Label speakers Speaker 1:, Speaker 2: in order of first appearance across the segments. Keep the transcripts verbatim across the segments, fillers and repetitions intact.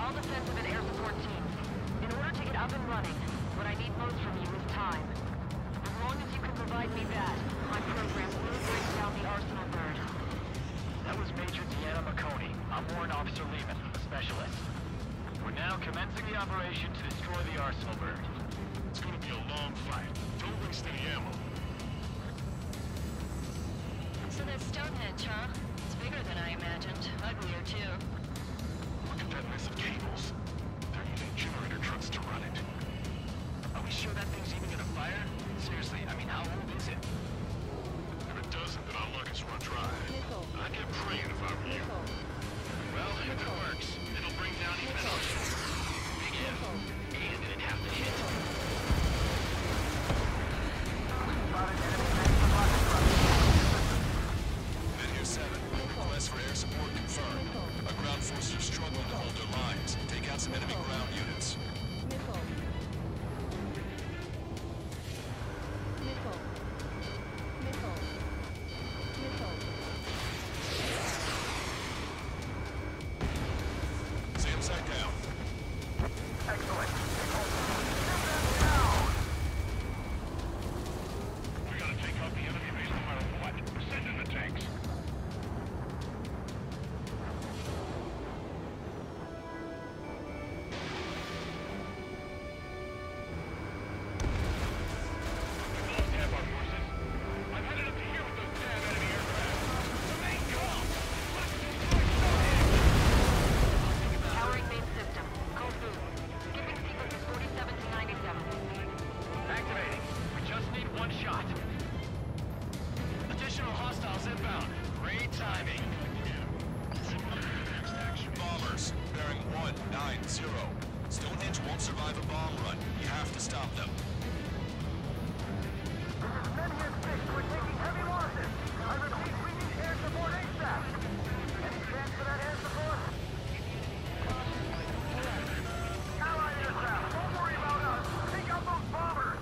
Speaker 1: all defensive and air support teams. In order to get up and running, what I need most from you is time. As long as you can provide me that, my program will bring down the Arsenal bird.
Speaker 2: That was Major Deanna McConey. I'm Warrant Officer Lehman, a specialist. We're now commencing the operation to destroy the Arsenal bird.
Speaker 3: It's gonna be a long fight. Don't waste any ammo.
Speaker 1: So that's Stonehenge, huh? It's bigger than I imagined. Uglier, too.
Speaker 3: Look at that mess of cables. They're using generator trucks to run it.
Speaker 2: Are we sure that thing's even gonna fire? Seriously, I mean, how old is it?
Speaker 3: If it doesn't, then our luck is run dry. I'd get praying if I were you.
Speaker 2: Well, if it works, it'll bring down even an Arsenal bird. Big if. And it'd have to hit.
Speaker 3: Men here seven. Request for air support confirmed. Our ground forces are struggling to hold their lines. Take out some enemy ground units. Sam side down.
Speaker 2: Excellent.
Speaker 3: We gotta take out the enemy base no matter what. Send in the tanks. We lost half our forces. I'm headed up to here with those damn enemy aircraft. The main call! Let's destroy Stonehenge!
Speaker 1: Powering main system. Code blue. Skipping sequences forty-seven to ninety-seven.
Speaker 2: Activating. We just need one shot. Additional hostiles inbound. Great timing.
Speaker 3: Bombers, bearing one nine zero. Stonehenge won't survive a bomb run. You have to stop them.
Speaker 4: Men here six, we're taking heavy losses. I repeat, we need air support ASAP. Any chance for that air support? Allied aircraft, don't worry about us. Take out those bombers.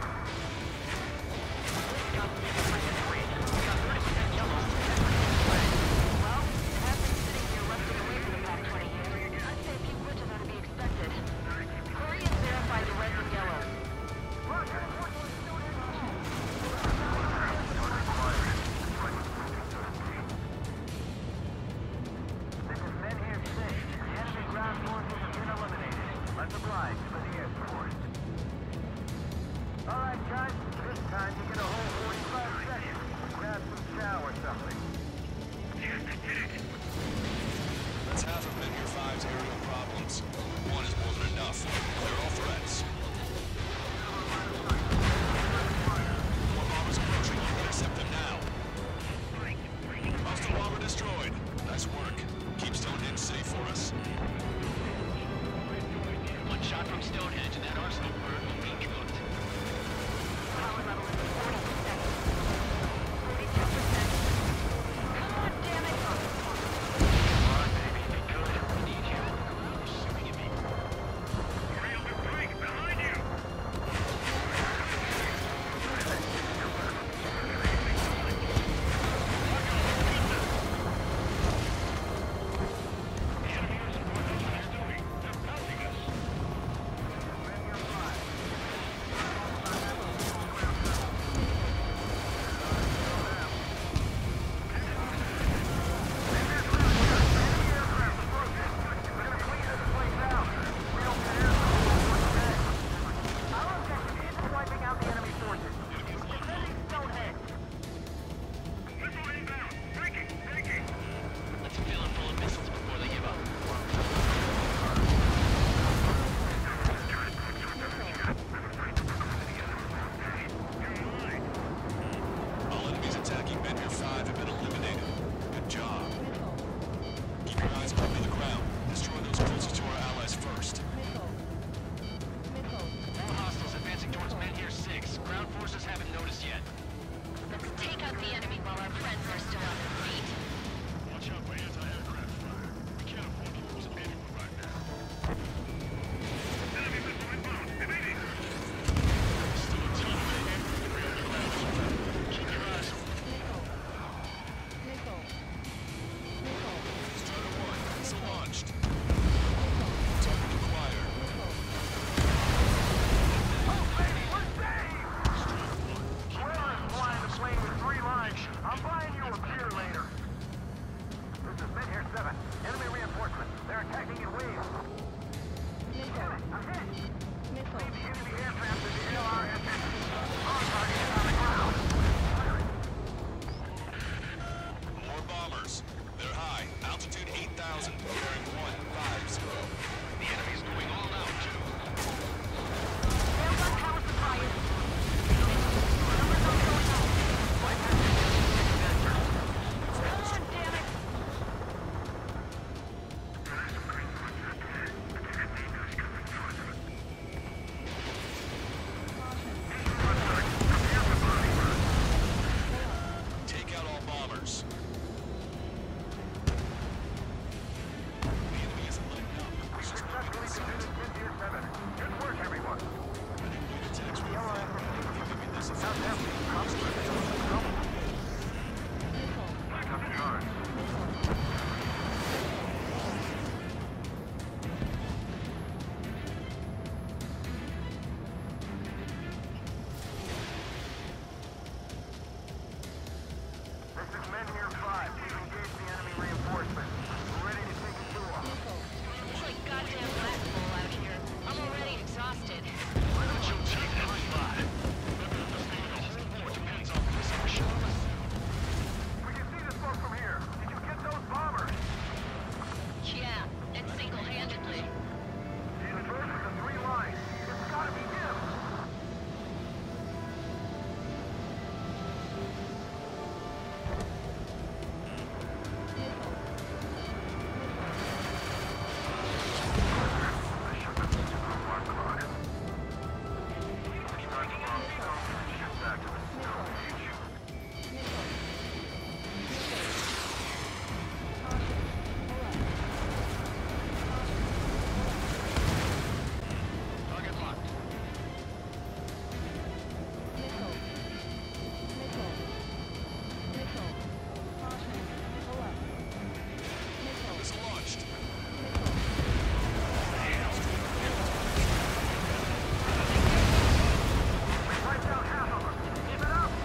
Speaker 1: Well, it has been sitting here rusting away for the past twenty years. I'd say a few glitches are to be expected. Hurry and verify the reds and yellows.
Speaker 4: Roger. This is Men here six. The enemy ground forces have been eliminated. Let's oblige for the air support. All right, guys. This time you get a whole forty-five seconds. Grab some chow or something.
Speaker 3: That's half of Men here five's aerial problems. One is more than enough. They're all threats. More bombers approaching. Intercept them now. Hostile bomber destroyed. Nice work. Keep Stonehenge safe for us.
Speaker 2: One shot from Stonehenge and that Arsenal bird will be cooked.
Speaker 1: Power level is forty percent. forty-two percent. Come on, damn it!
Speaker 2: Come on, baby. Be good. We need you. You're shooting at me.
Speaker 3: Real good break behind you.
Speaker 4: Men here five.
Speaker 5: thousand, bearing one five zero.
Speaker 3: The enemy's going all out, too.
Speaker 1: There's our power supply. Numbers are going up. Come on, damn it!
Speaker 5: Take out all bombers.
Speaker 4: Successfully defeated India seven. Good work, everyone.
Speaker 5: Attacks were giving this
Speaker 4: Now, Deputy, Back up the guards. This is Men Here five. We've engaged the enemy reinforcements. We're ready to take it to them.
Speaker 1: It's like goddamn Black Hole out here. I'm already exhausted.
Speaker 3: Why don't you take that spot? Remember, the fate of the whole war depends on this mission.
Speaker 4: We can see the smoke from here. Did you get those bombers?
Speaker 1: Yeah, and single-handedly.
Speaker 4: He's the first of the three lines. It's gotta be him.
Speaker 3: Target locked.
Speaker 5: is launched.
Speaker 4: Wiped out half of them. Keep it up.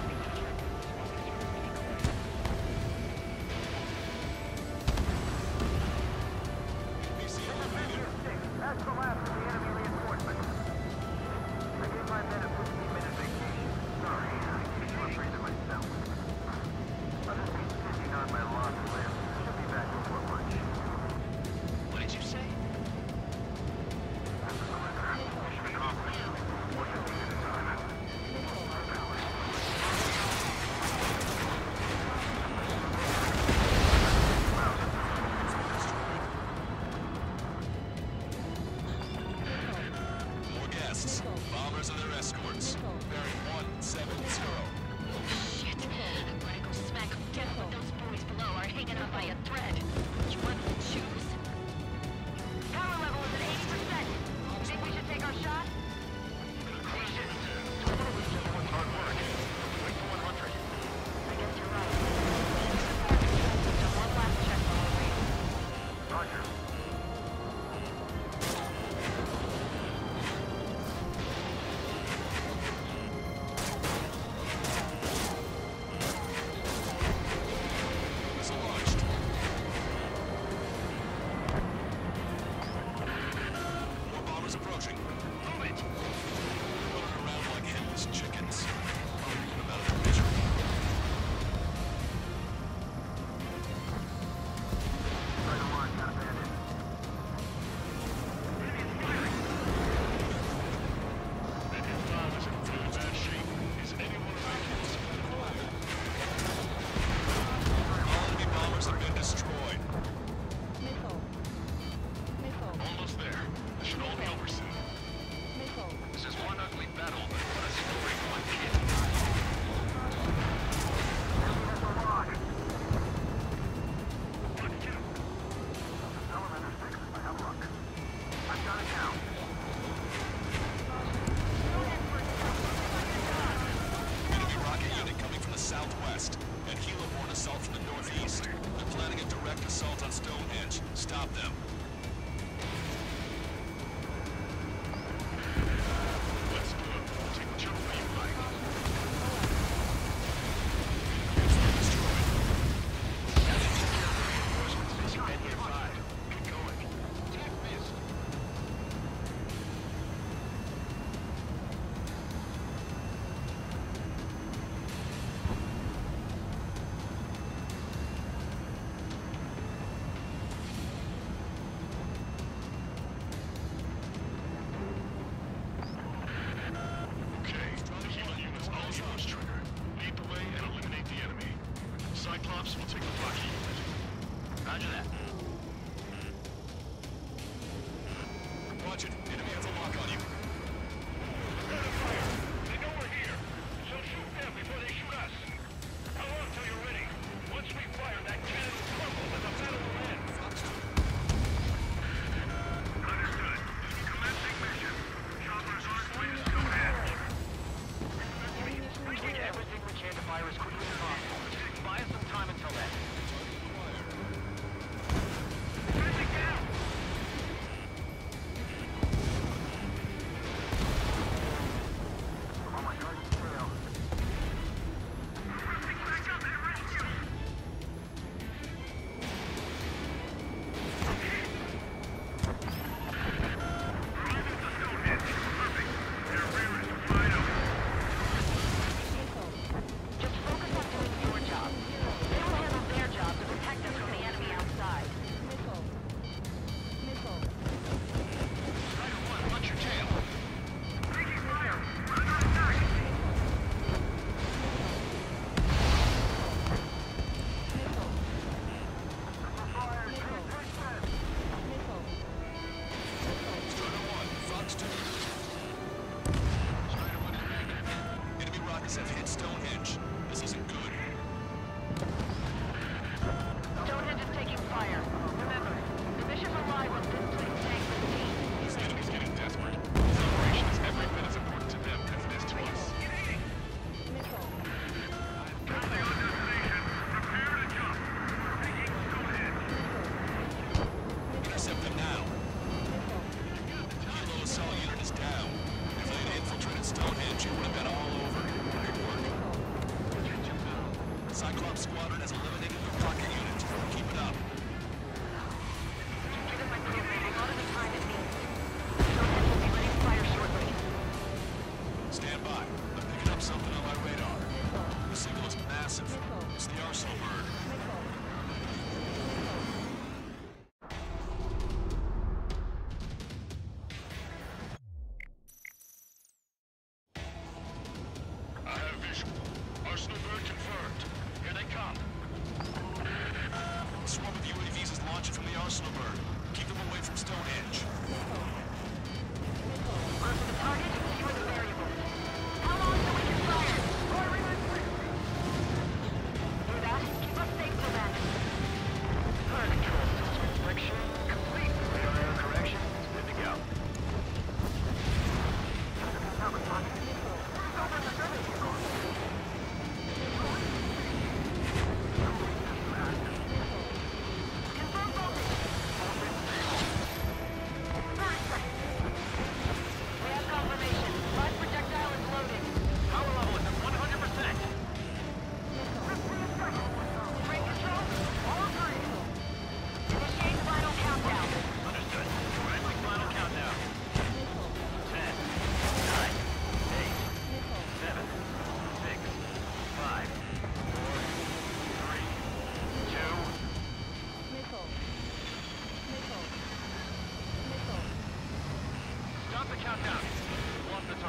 Speaker 5: B C
Speaker 4: Men Here six. That's the last of the enemy reinforcements. I gave my men a fifteen minute vacation. Sorry, I keep you afraid of myself. I'll just be sitting on my lost limb. Should be back before lunch.
Speaker 3: What did you say?
Speaker 4: Mission accomplished. One thing at a time.
Speaker 5: More guests. Bombers and their escorts. Bearing one seven zero.
Speaker 1: Shit. I'm gonna go smack them dead when those boys below are hanging on by a thread. You want to choose? Power level is at eighty percent. Think we should take our shot?
Speaker 3: Everyone's hard work. Wait for one hundred.
Speaker 1: I guess you're right. So one last check while we're waiting.
Speaker 4: Roger.
Speaker 5: Is launched. More bombers approaching.
Speaker 3: Move it!
Speaker 5: Running around like headless chickens. Put them out of their misery.
Speaker 4: Right along, got a bandit.
Speaker 3: That F five is in really bad shape. Is anyone around here?
Speaker 5: All enemy bombers have been destroyed.
Speaker 3: Almost there. This should all be over soon. This is one ugly battle, but what a story for my kid.
Speaker 4: That's a rock.
Speaker 3: What to do?
Speaker 4: Elevator six if I have luck. I've got it now.
Speaker 5: Enemy rocket unit coming from the southwest. And helo-borne assault from the northeast. They're planning a direct assault on Stonehenge. Stop them.
Speaker 3: Let's do it. Take whichever way you like. Reinforcements missing Men Here five. Get going. Attack missed.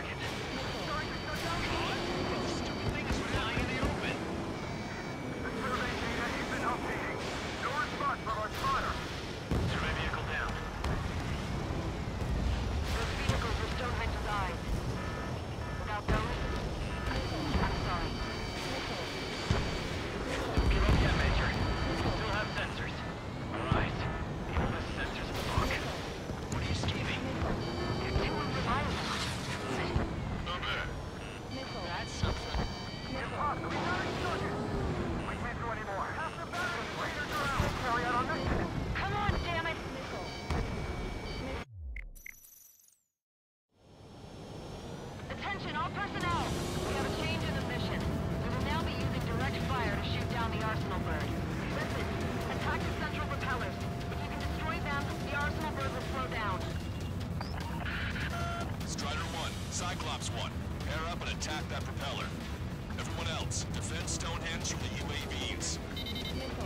Speaker 2: target. Starting to shut down. What? This stupid thing is flying in the open.
Speaker 4: The survey data has been updating. No response from our spotter.
Speaker 2: Survey vehicle down.
Speaker 1: Those vehicles are Stonehenge's eyes. Without those, I'm sorry.
Speaker 2: Don't give up yet, Major. We still have sensors. Alright. The oldest sensors in the book. What are you scheming?
Speaker 1: You're too unreliable.
Speaker 3: Not bad.
Speaker 1: That's something.
Speaker 4: Impossible. We got it started. We can't do any more. Half the battle raiders are out. We'll carry out our mission.
Speaker 1: Come on, damn it! Attention, all personnel! We have a change in the mission. We will now be using direct fire to shoot down the Arsenal bird. Listen, attack the central propellers. If you can destroy them, the Arsenal bird will slow down.
Speaker 5: Strider one, Cyclops one. Pair up and attack that propeller. Everyone else, defend Stonehenge from the U A Vs.
Speaker 3: Wilco.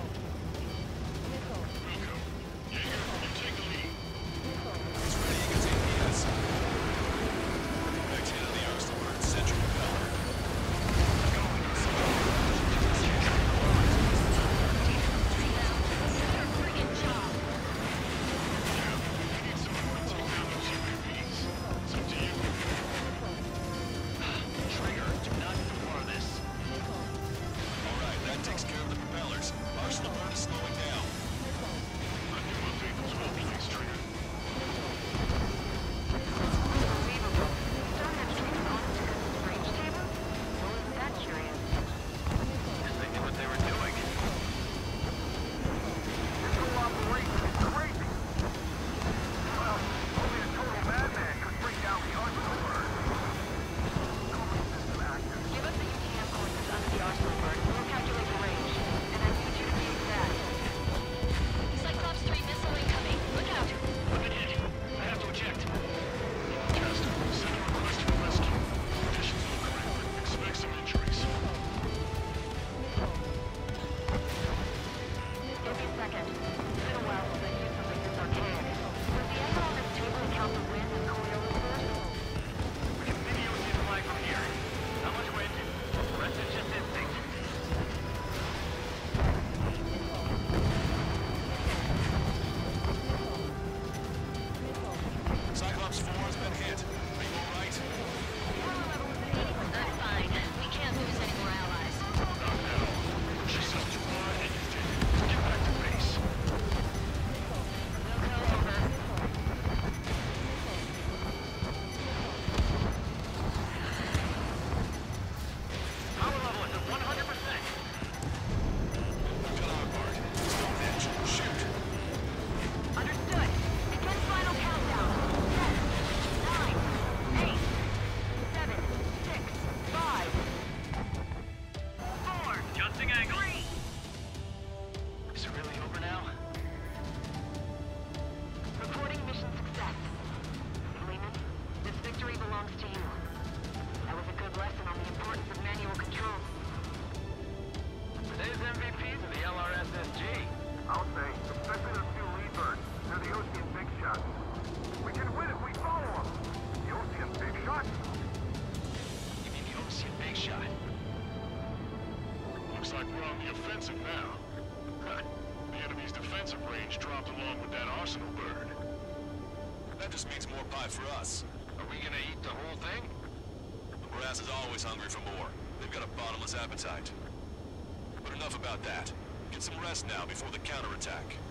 Speaker 3: Jaeger, you take the lead.
Speaker 5: He's ready against A P S. Next hit on the Arsenal bird's central propeller.
Speaker 1: Friggin' job!
Speaker 3: We need someone to take down those U A Vs. It's up to you.
Speaker 2: Trigger, do not do more of this.
Speaker 5: Alright, that takes care of the propellers. Arsenal bird is slowing down.
Speaker 3: I do update those ultrawaves, Trigger.
Speaker 1: Unbelievable. Stonehenge came on to the range table? Well, isn't that curious?
Speaker 2: Guess they knew what they were doing.
Speaker 4: This whole operation is crazy. Well, only a total madman could bring down the Arsenal bird. Cooling system active.
Speaker 1: Give us the U T M courses under the Arsenal bird. We'll calculate the range. And I need you to be exact. Cyclops three missile incoming. Look out!
Speaker 2: I've been hit. I have to eject.
Speaker 3: Cast, send a request for rescue. Conditions look grim. Expect some injuries.
Speaker 1: Give me a second. It's been a while since I've used something this archaic. Does the angle on this table account for wind and Coriolis first?
Speaker 2: We can see the O C flag from here. Not much wind. The rest is just instinct.
Speaker 5: Cyclops four has been hit. Are you alright?
Speaker 1: Power level is at eighty percent. I'm fine. We can't lose any more allies.
Speaker 3: Not at all. She's up too hard and you did. Get back to base.
Speaker 1: We'll go over.
Speaker 2: Power level is at one hundred percent.
Speaker 5: Got our part. Stonehenge, shoot.
Speaker 1: Understood. Begin final countdown. Ten, nine, eight, seven, six, five, four,
Speaker 2: Adjusting angle.
Speaker 1: three.
Speaker 2: Is it really over now?
Speaker 1: Reporting mission success. Lehman, this victory belongs to you. That was a good lesson on the importance of manual control.
Speaker 2: Today's M V Ps are the L R S S G.
Speaker 4: I'll say, especially those two lead birds. They're the Ocean big shots. We can win if we follow them. The Ocean big shots?
Speaker 2: You mean the O C big shot?
Speaker 3: Looks like we're on the offensive now. The enemy's defensive range dropped along with that Arsenal bird.
Speaker 5: That just means more pie for us.
Speaker 2: Are we gonna eat the whole thing?
Speaker 5: The brass is always hungry for more. They've got a bottomless appetite. But enough about that. Get some rest now before the counterattack.